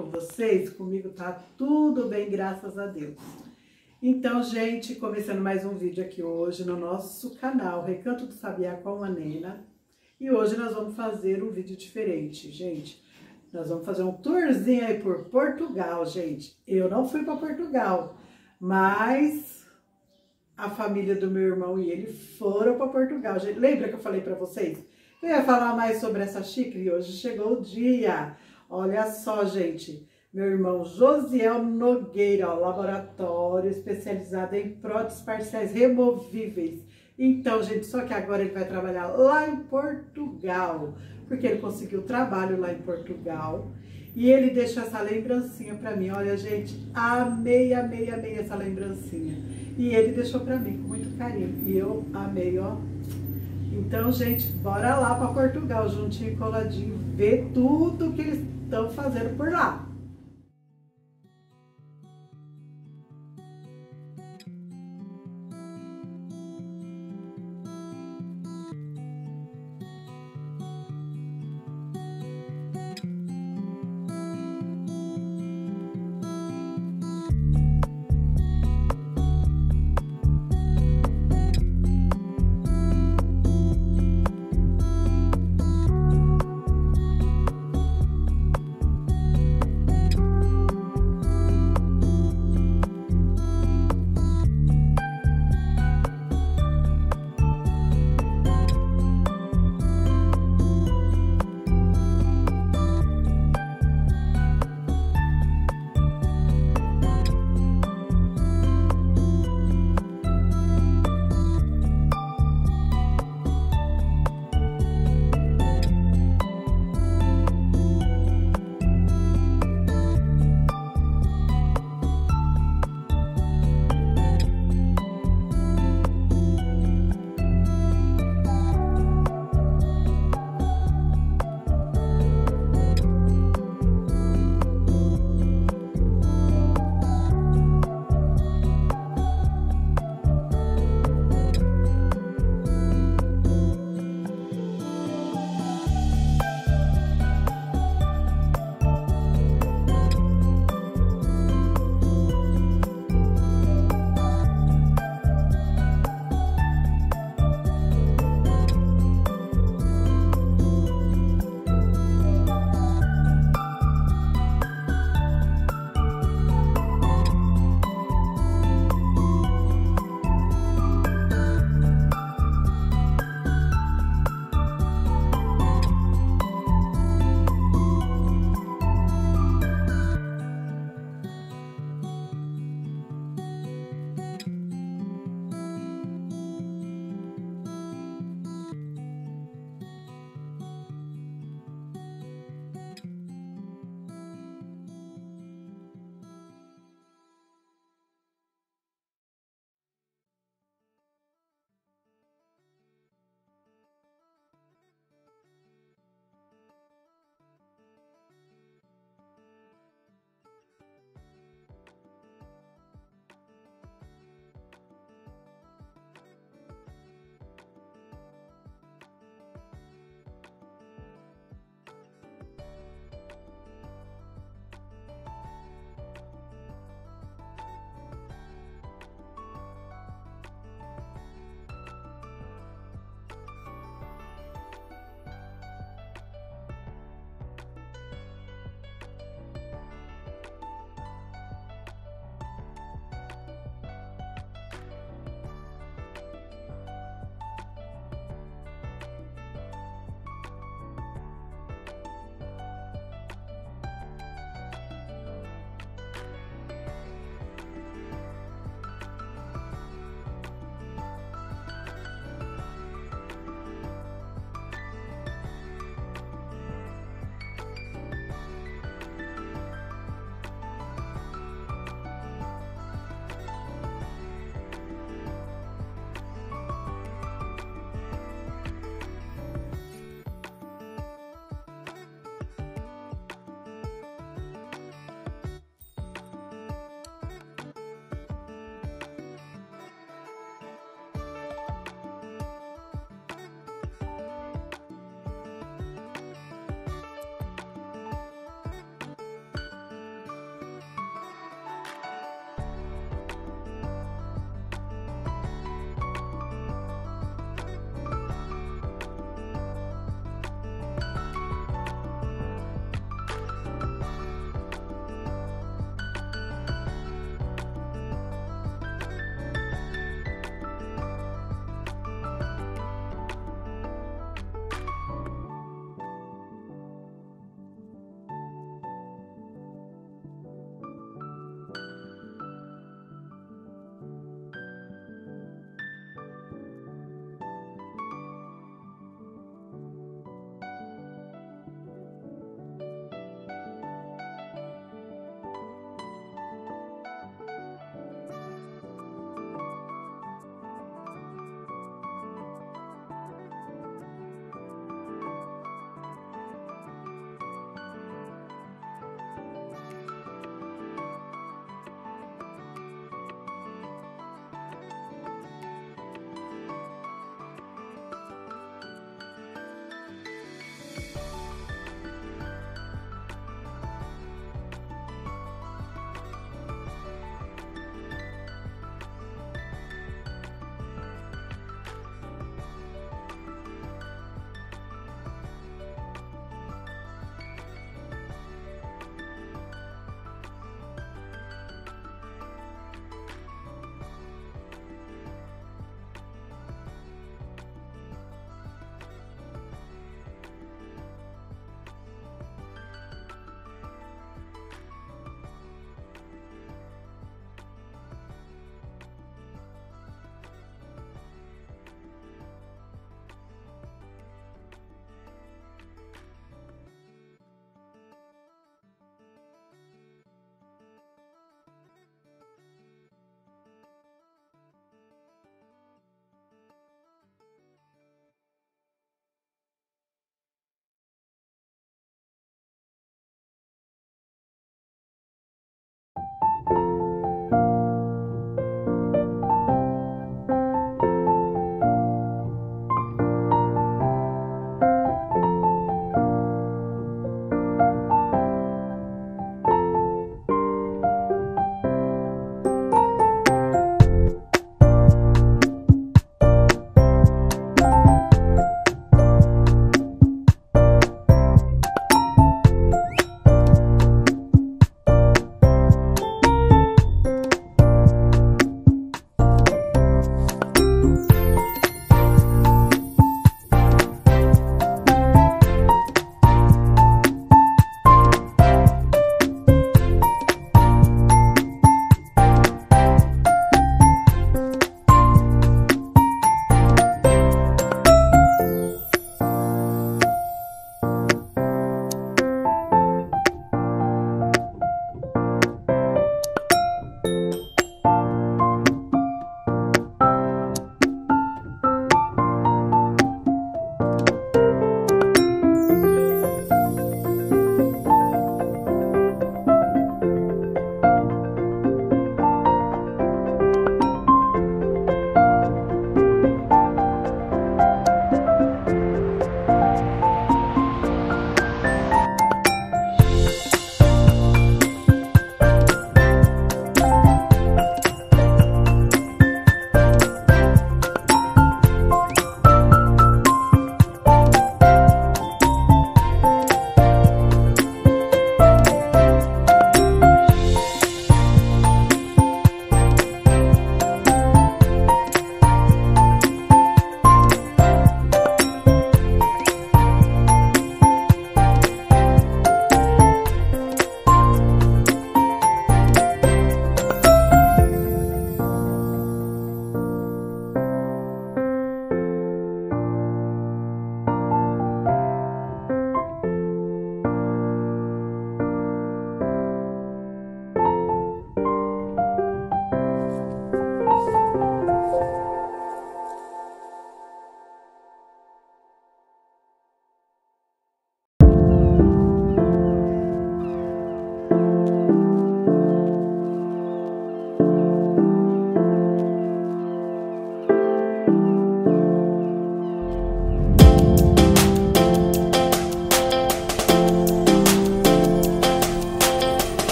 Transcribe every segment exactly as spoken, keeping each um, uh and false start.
com vocês? Comigo tá tudo bem, graças a Deus. Então, gente, começando mais um vídeo aqui hoje no nosso canal Recanto do Sabiá com a Nena. E hoje nós vamos fazer um vídeo diferente, gente. Nós vamos fazer um tourzinho aí por Portugal, gente. Eu não fui para Portugal, mas a família do meu irmão e ele foram para Portugal. Gente, lembra que eu falei para vocês? Eu ia falar mais sobre essa xícara e hoje chegou o dia. Olha só, gente. Meu irmão Josiel Nogueira, ó, laboratório especializado em próteses parciais removíveis. Então, gente, só que agora ele vai trabalhar lá em Portugal, porque ele conseguiu trabalho lá em Portugal. E ele deixou essa lembrancinha pra mim. Olha, gente, amei, amei, amei essa lembrancinha. E ele deixou pra mim com muito carinho. E eu amei, ó. Então, gente, bora lá pra Portugal, juntinho e coladinho, ver tudo que eles estão fazendo por lá.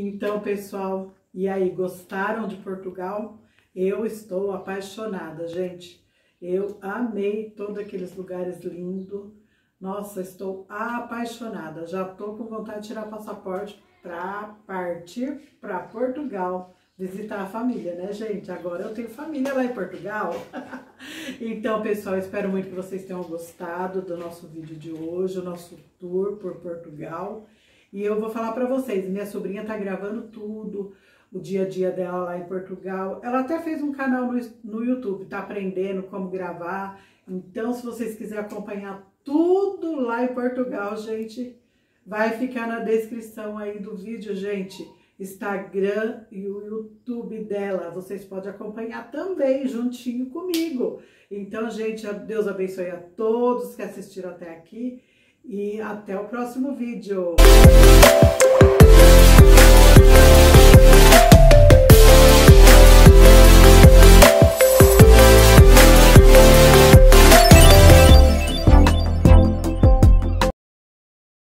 Então, pessoal, e aí, gostaram de Portugal? Eu estou apaixonada, gente. Eu amei todos aqueles lugares lindos. Nossa, estou apaixonada. Já estou com vontade de tirar passaporte para partir para Portugal. Visitar a família, né, gente? Agora eu tenho família lá em Portugal. Então, pessoal, espero muito que vocês tenham gostado do nosso vídeo de hoje, o nosso tour por Portugal. E eu vou falar para vocês, minha sobrinha tá gravando tudo, o dia a dia dela lá em Portugal. Ela até fez um canal no, no YouTube, tá aprendendo como gravar. Então, se vocês quiserem acompanhar tudo lá em Portugal, gente, vai ficar na descrição aí do vídeo, gente. Instagram e o YouTube dela, vocês podem acompanhar também juntinho comigo. Então, gente, Deus abençoe a todos que assistiram até aqui e até o próximo vídeo.